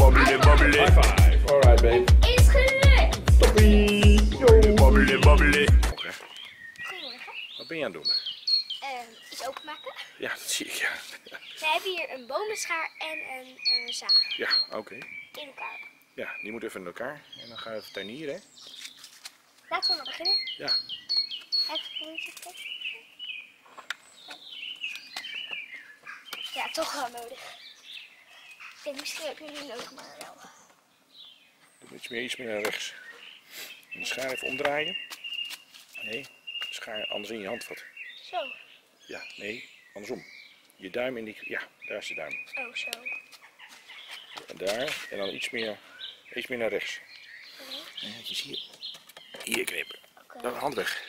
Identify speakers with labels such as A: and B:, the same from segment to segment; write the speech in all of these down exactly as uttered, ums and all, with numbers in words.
A: Babbelen, babbelen. High five. Alright, babe.
B: Is gelukt.
A: Toppie. Babbelen, babbelen.
B: Goedemorgen.
A: Wat ben je aan het doen?
B: Uh, iets openmaken.
A: Ja, dat zie ik, ja.
B: We hebben hier een bomenschaar en een uh, zaag.
A: Ja, oké. Okay.
B: In elkaar.
A: Ja, die moeten even in elkaar. En dan gaan we even tuinieren, hè?
B: Laten we maar beginnen.
A: Ja.
B: Even Ja, toch wel nodig. Ik denk misschien ook niet nodig, maar wel.
A: Doe iets meer, iets meer naar rechts. En de schaar even omdraaien. Nee, de schaar anders in je handvat.
B: Zo.
A: Ja, nee, andersom. Je duim in die... Ja, daar is de duim.
B: Oh, zo.
A: En daar. En dan iets meer, iets meer naar rechts.
B: Okay.
A: En netjes hier. Hier knippen.
B: Okay.
A: Dan hand weg.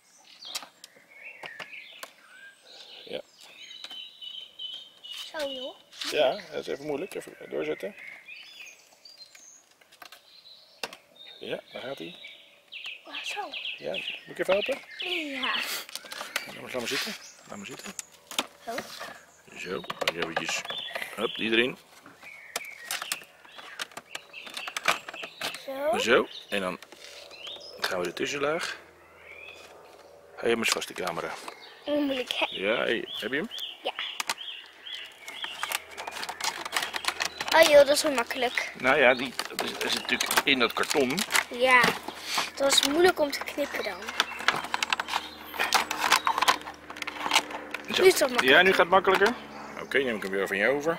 A: Ja.
B: Zo, joh.
A: Ja, dat is even moeilijk. Even doorzetten. Ja, daar gaat hij.
B: Oh, zo.
A: Ja, moet ik even helpen?
B: Ja.
A: Laat maar zitten. Laat maar zitten.
B: Zo.
A: Zo, eventjes. Hup, die erin.
B: Zo.
A: Zo. En dan gaan we de tussenlaag. Hou je hem eens vast, de camera.
B: Moeilijk, hè?
A: Ja, hey, heb je hem?
B: Ja. Oh joh, dat is wel makkelijk.
A: Nou ja, die dat is, dat is natuurlijk in dat karton.
B: Ja. Het was moeilijk om te knippen dan.
A: Zo.
B: Nu is het wat makkelijker.
A: Ja, nu gaat het makkelijker. Oké, okay, neem ik hem weer van je over.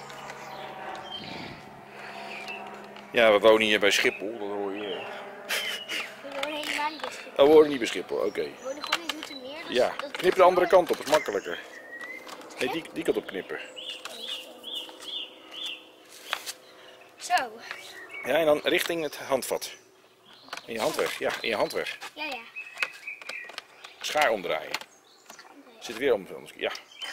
A: Ja, we wonen hier bij Schiphol, dat hoor je.
B: We wonen helemaal niet bij Schiphol.
A: Oh, we wonen niet bij Schiphol, oké. Okay.
B: We wonen gewoon in Zoetermeer. Dus
A: Ja, knip de andere kant op, is makkelijker. Nee, die, die kant op knippen.
B: Zo.
A: Ja, en dan richting het handvat. In je hand weg, ja, in je hand weg.
B: Ja, ja.
A: Schaar omdraaien. Zit weer om, anders. Ja.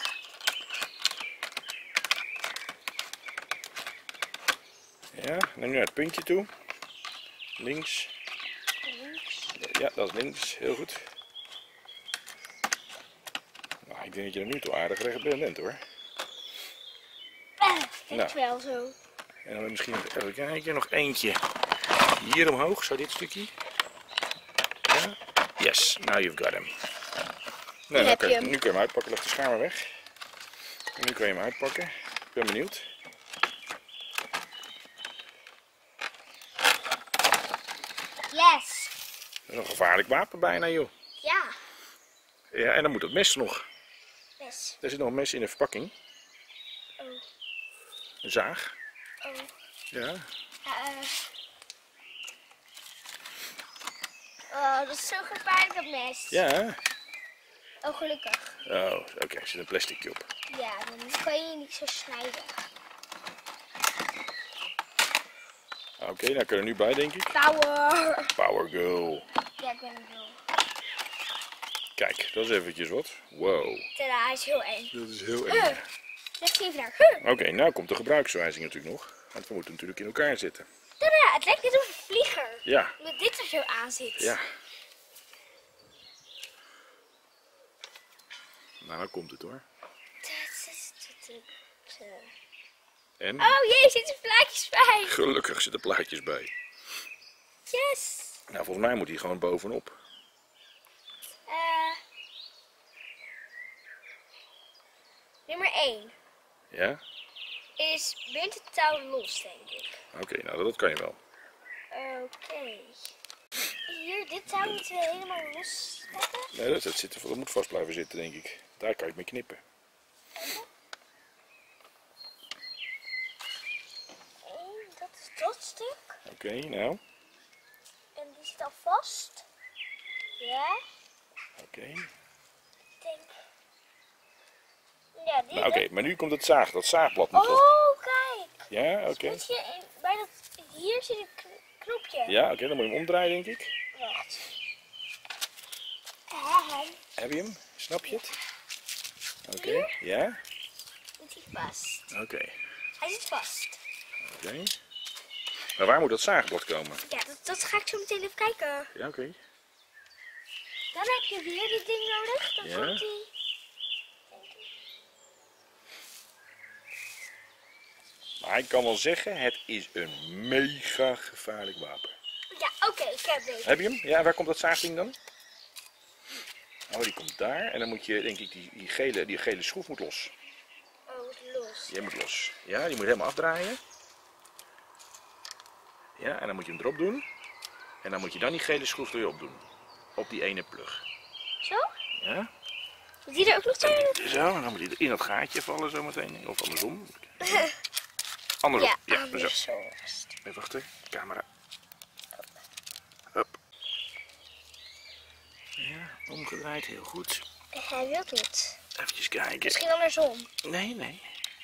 A: Ja, neem nu naar het puntje toe. Links.
B: Links.
A: Ja, dat is links. Heel goed. Nou, ik denk dat je er nu toe aardig recht bent hoor.
B: Ah, vind
A: Nou.
B: ik wel zo.
A: En dan misschien nog, even kijken, nog eentje. Hier omhoog, zo dit stukje. Ja. Yes, now you've got him. Nou,
B: heb
A: dan
B: je
A: kun,
B: hem.
A: nu kun je hem uitpakken, leg de schaar maar weg. En nu kun je hem uitpakken. Ik ben benieuwd.
B: Yes.
A: Dat is een gevaarlijk wapen bijna joh.
B: Ja.
A: Ja, en dan moet het mes nog.
B: Yes.
A: Er zit nog een mes in de verpakking.
B: Oh.
A: Een zaag.
B: Oh.
A: Ja.
B: Uh, oh, dat is zo gevaarlijk, dat mes.
A: Ja.
B: Oh, gelukkig.
A: Oh, oké, okay. Er zit een plasticje op.
B: Ja, dan kan je je niet zo snijden.
A: Oké, okay, nou kunnen we er nu bij denk ik.
B: Power.
A: Power go.
B: Ja, ik ben het wel.
A: Kijk, dat is eventjes wat. Wow.
B: Tada, hij is heel eng.
A: Dat is heel
B: Uh,
A: eng.
B: leg je even naar. Uh.
A: Oké, okay, nou komt de gebruikswijzing natuurlijk nog. Want we moeten natuurlijk in elkaar zitten.
B: Tada, het lijkt net op een vlieger.
A: Ja.
B: Met dit er zo aan zit.
A: Ja. Nou, dan komt het hoor. En?
B: Oh jee, er zitten plaatjes bij.
A: Gelukkig zitten plaatjes bij.
B: Yes.
A: Nou, volgens mij moet hij gewoon bovenop.
B: Uh, nummer één.
A: Ja?
B: Is bindt het touw los, denk ik.
A: Oké, okay, nou dat kan je wel.
B: Oké. Okay. Hier, dit touw moeten we helemaal los zetten.
A: Nee, dat, dat, zit, dat moet vast blijven zitten, denk ik. Daar kan je het mee knippen.
B: Eén, dat is dat stuk.
A: Oké, okay, nou.
B: En die zit al vast. Ja.
A: Oké. Okay.
B: Ik denk... Ja, die.
A: Nou, oké, okay, maar nu komt het zaag, dat zaagblad moet
B: Oh,
A: op.
B: kijk.
A: Ja, oké.
B: Okay. Dus hier, bij dat, hier zit een knopje.
A: Ja, oké, okay, dan moet je hem omdraaien, denk ik.
B: Wacht.
A: Heb je hem? Snap je het? Oké, okay. Ja?
B: Zit hij vast.
A: Oké. Okay.
B: Hij zit vast.
A: Oké. Okay. Maar waar moet dat zaagblad komen?
B: Ja, dat, dat ga ik zo meteen even kijken.
A: Ja, oké. Okay.
B: Dan heb je weer dit ding nodig. Dan
A: ja.
B: komt hij.
A: Maar ik kan wel zeggen, het is een mega gevaarlijk wapen.
B: Ja, oké, ik heb deze.
A: Heb je hem? Ja, waar komt dat zaagding dan? Oh, die komt daar. En dan moet je, denk ik, die, die, gele, die gele schroef moet los.
B: Oh, het los.
A: Die moet los. Ja, die moet helemaal afdraaien. Ja, en dan moet je hem erop doen. En dan moet je dan die gele schroef er weer op doen. Op die ene plug.
B: Zo?
A: Ja?
B: Moet die er ook nog zijn?
A: Zo, en dan moet hij in dat gaatje vallen zometeen. Of andersom. Andersom.
B: Ja,
A: Ja,
B: andersom.
A: zo. Even wachten. Camera. Hup. Ja, omgedraaid. Heel goed.
B: Hij wil niet.
A: Even kijken.
B: Misschien andersom.
A: Nee, nee.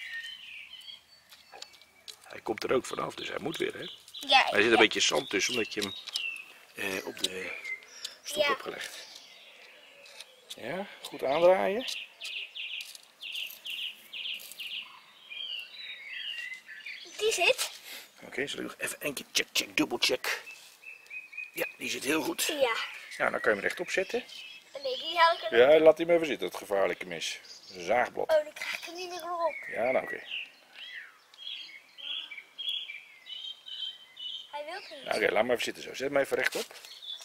A: Hij komt er ook vanaf, dus hij moet weer, hè?
B: Ja,
A: Er zit een
B: ja.
A: beetje zand tussen, omdat je hem eh, op de stoep
B: Ja.
A: hebt gelegd. Ja, goed aandraaien.
B: Die zit.
A: Oké, okay, zal ik nog even één keer check, check, dubbel check. Ja, die zit heel goed.
B: Ja.
A: Ja, dan kan je hem rechtop zetten.
B: Nee, die haal ik er.
A: Ja, laat hij maar even zitten, het gevaarlijke mis. Een zaagblad.
B: Oh, dan krijg ik hem niet meer op.
A: Ja, nou oké. Okay.
B: Hij wil niet.
A: Nou, oké, okay, laat maar even zitten zo. Zet hem even rechtop.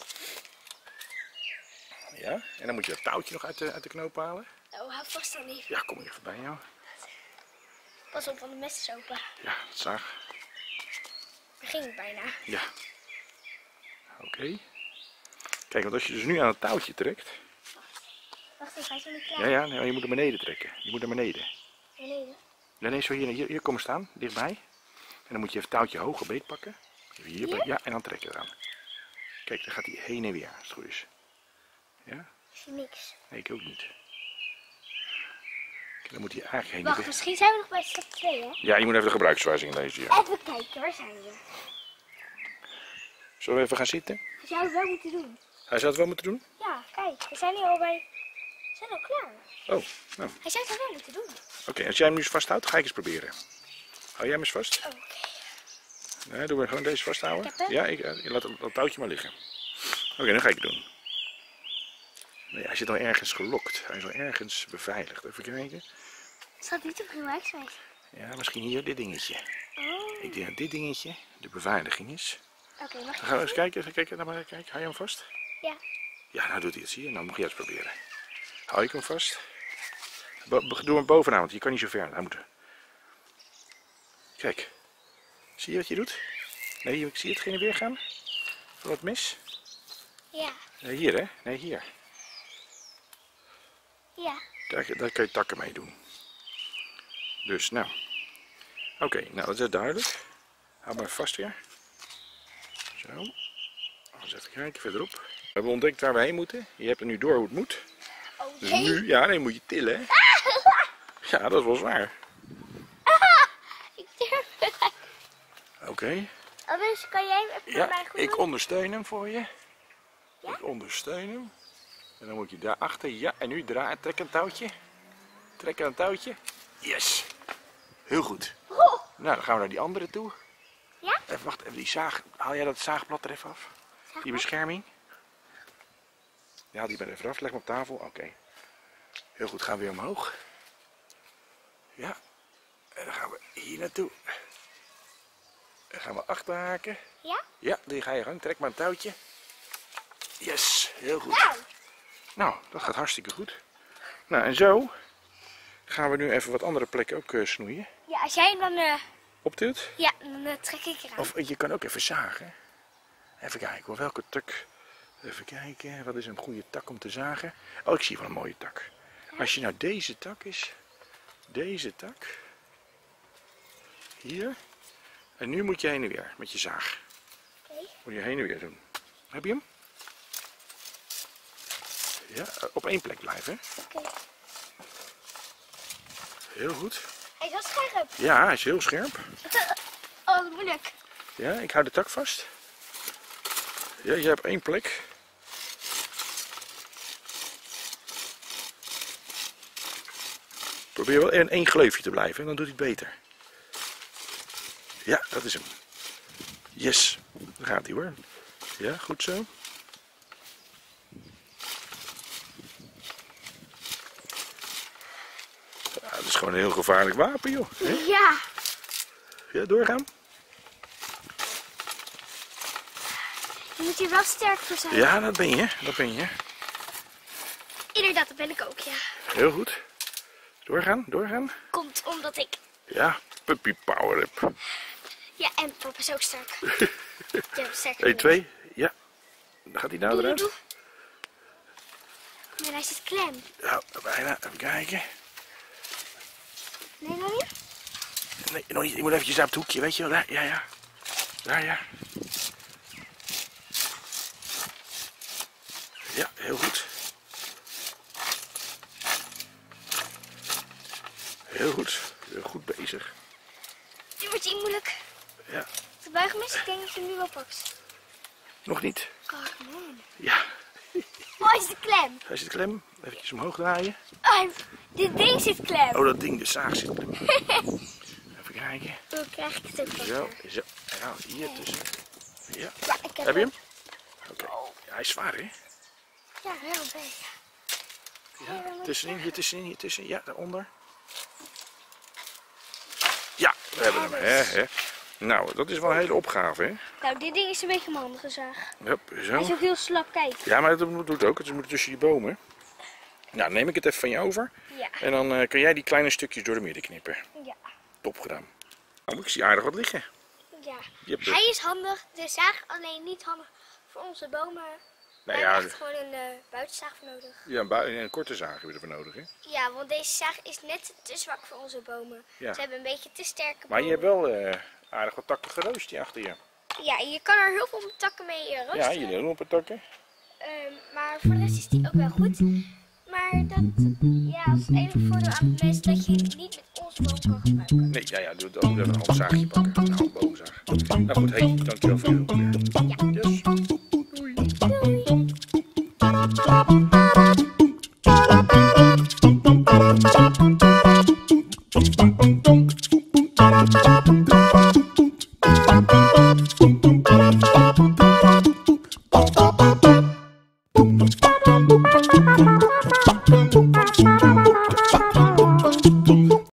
A: Ja, en dan moet je dat touwtje nog uit de, uit de knoop halen.
B: Oh, hou vast dan even.
A: Ja, kom hier even bij jou.
B: Pas op, want de mes is open.
A: Ja, dat zaag.
B: Daar ging het bijna.
A: Ja. Oké. Okay. Kijk, want als je dus nu aan het touwtje trekt.
B: Wacht even, hij is nog niet klaar.
A: Ja, ja, nee, je moet naar beneden trekken. Je moet naar beneden.
B: Beneden.
A: Ja, nee, zo hier, hier, hier komen staan, dichtbij. En dan moet je even het touwtje hoger beet pakken. Even hier,
B: Hier?
A: ja, en dan trekken eraan. Kijk, dan gaat hij heen en weer, als het goed is. Ja?
B: Ik zie niks.
A: Nee, ik ook niet. Kijk, dan moet hij eigenlijk heen en
B: Wacht,
A: weer.
B: misschien zijn we nog bij stap twee, hè?
A: Ja, je moet even de gebruikswijzing lezen. Ja.
B: Even kijken, waar zijn we?
A: Zullen we even gaan zitten?
B: Je zou het wel moeten doen.
A: Hij zou het wel moeten doen?
B: Ja, kijk, we zijn nu al bij... We zijn al klaar.
A: Oh, nou.
B: Hij zou het wel moeten doen.
A: Oké, okay, als jij hem nu eens vasthoudt, ga ik eens proberen. Hou jij hem eens vast?
B: Oké.
A: Nee, doen we gewoon deze vasthouden?
B: Ik heb hem.
A: Ja, ik, ik laat dat touwtje maar liggen. Oké, okay, dan ga ik het doen. Nee, hij zit al ergens gelokt. Hij is al ergens beveiligd. Even kijken.
B: Het staat niet op gebruikswijze.
A: Ja, misschien hier dit dingetje.
B: Oh.
A: Ik denk dat dit dingetje de beveiliging is.
B: Oké, okay, mag
A: Dan
B: ik
A: gaan we eens kijken. Even kijken. Nou maar kijken. Hou je hem vast?
B: Ja.
A: Ja, nou doet hij het. Zie je? Nou mag jij het proberen. Hou ik hem vast? Bo doe hem bovenaan, want je kan niet zo ver. Hij moet... Kijk. Zie je wat je doet? Nee, ik zie het geen weer gaan. Van het mis.
B: Ja.
A: Nee, hier hè? Nee, hier.
B: Ja.
A: Daar, daar kan je takken mee doen. Dus, nou. Oké, okay, nou dat is duidelijk. Hou maar vast weer. Zo. Eens even kijken verderop. We hebben ontdekt waar we heen moeten. Je hebt er nu door hoe het moet.
B: Oh,
A: Dus
B: nee.
A: nu, ja, nee, moet je tillen hè. Ja, dat is wel zwaar.
B: Ik durf het.
A: Oké. Okay.
B: Oh, dus kan jij hem even
A: Ja,
B: voor mij goed
A: ik
B: doen?
A: ondersteun hem voor je.
B: Ja?
A: Ik ondersteun hem. En dan moet je daarachter, ja, en nu draaien, trek een touwtje. Trek aan een touwtje. Yes. Heel goed.
B: Oh.
A: Nou, dan gaan we naar die andere toe.
B: Ja?
A: Even wacht, even die zaag. Haal jij dat zaagblad er even af?
B: Zaagblad?
A: Die bescherming. Ja, haal die maar even af. Leg hem op tafel. Oké. Okay. Heel goed, gaan we weer omhoog. Ja. En dan gaan we hier naartoe. Dan gaan we achterhaken.
B: Ja?
A: Ja, die ga je gang. Trek maar een touwtje. Yes, heel goed.
B: Nou.
A: Nou, dat gaat hartstikke goed. Nou, en zo gaan we nu even wat andere plekken ook uh, snoeien.
B: Ja, als jij hem dan... Uh...
A: Optilt.
B: Ja, dan uh, trek ik eraan.
A: Of je kan ook even zagen. Even kijken hoor, welke tak. Even kijken, wat is een goede tak om te zagen? Oh, ik zie wel een mooie tak. Als je nou deze tak is. Deze tak. Hier. En nu moet je heen en weer met je zaag.
B: Oké. Okay.
A: Moet je heen en weer doen. Heb je hem? Ja, op één plek blijven.
B: Oké. Okay.
A: Heel goed.
B: Hij is wel scherp.
A: Ja, hij is heel scherp.
B: Oh, wat moeilijk.
A: Ja, ik hou de tak vast. Ja, je hebt één plek. Probeer wel in één gleufje te blijven, dan doet hij het beter. Ja, dat is hem. Yes, daar gaat hij hoor. Ja, goed zo. Ja, het is gewoon een heel gevaarlijk wapen, joh. Hè?
B: Ja.
A: Ja, doorgaan.
B: Je moet hier wel sterk voor zijn.
A: Ja, dat ben je. Dat ben je.
B: Inderdaad, dat ben ik ook, ja.
A: Heel goed. Doorgaan, doorgaan.
B: Komt omdat ik...
A: Ja, puppy power up.
B: Ja, en papa is ook sterk. Ja, sterk.
A: één, twee. Ja. Dan gaat hij nou
B: Doe, doe,
A: eruit.
B: doe. Nee, hij zit klem.
A: Ja, bijna. Even kijken.
B: Nee, nog niet?
A: Nee, nog niet. Ik moet eventjes naar het hoekje, weet je wel. Daar, ja, ja. Daar, ja. Ja, heel goed. Heel goed. Heel goed bezig.
B: Nu wordt hij moeilijk.
A: Ja,
B: De buigem is, ik denk dat je hem nu wel pakt.
A: nog niet.
B: Come on.
A: Ja,
B: Oh, hij zit klem.
A: hij zit klem. Eventjes omhoog draaien.
B: Oh, hij- dit ding zit klem.
A: Oh, dat ding, de zaag zit klem. Even kijken.
B: Hoe krijg ik het ook wel?
A: Zo, zo. Ja, hier tussen. Ja.
B: Ja, ik heb,
A: Heb je hem?
B: hem.
A: Oké. Ja, hij is zwaar, hè?
B: Ja, heel een beetje.
A: Ja, tussenin, hier tussenin, hier tussenin. Ja, daaronder. Ja, we hebben hem. Hè, hè. Nou, dat is wel een hele opgave, hè?
B: Nou, dit ding is een beetje mijn handige zaag.
A: Hup,
B: Hij is
A: zo.
B: ook heel slap, kijk.
A: Ja, maar dat doet ook. Het moet tussen die bomen. Nou, neem ik het even van je over.
B: Ja.
A: En dan uh, kan jij die kleine stukjes door de midden knippen.
B: Ja.
A: Top gedaan. Nou, ik zie aardig wat liggen.
B: Ja.
A: Je hebt de-
B: Hij is handig, de zaag alleen niet handig voor onze bomen.
A: Nou
B: We
A: ja,
B: hebben echt gewoon een uh, buitenzaag voor nodig.
A: ja, een, bui- een korte zaag hebben we ervoor nodig, hè?
B: Ja, want deze zaag is net te zwak voor onze bomen.
A: Ja.
B: Ze hebben een beetje te sterke bomen.
A: Maar je hebt wel uh, aardig wat takken geroost hier achter je.
B: Ja, je kan er heel veel takken mee uh,
A: Ja,
B: roosteren.
A: jullie lopen takken.
B: Ehm, maar voor de rest is die ook wel goed. Maar dat, ja, als het enige voordeel aan het is dat je niet met onze boom kan gebruiken.
A: Nee, ja, ja, doe het ook even een handzaagje pakken. Een handboomzaag. Nou goed, hé, hey, dankjewel voor je hulp. Yes.
B: Doei!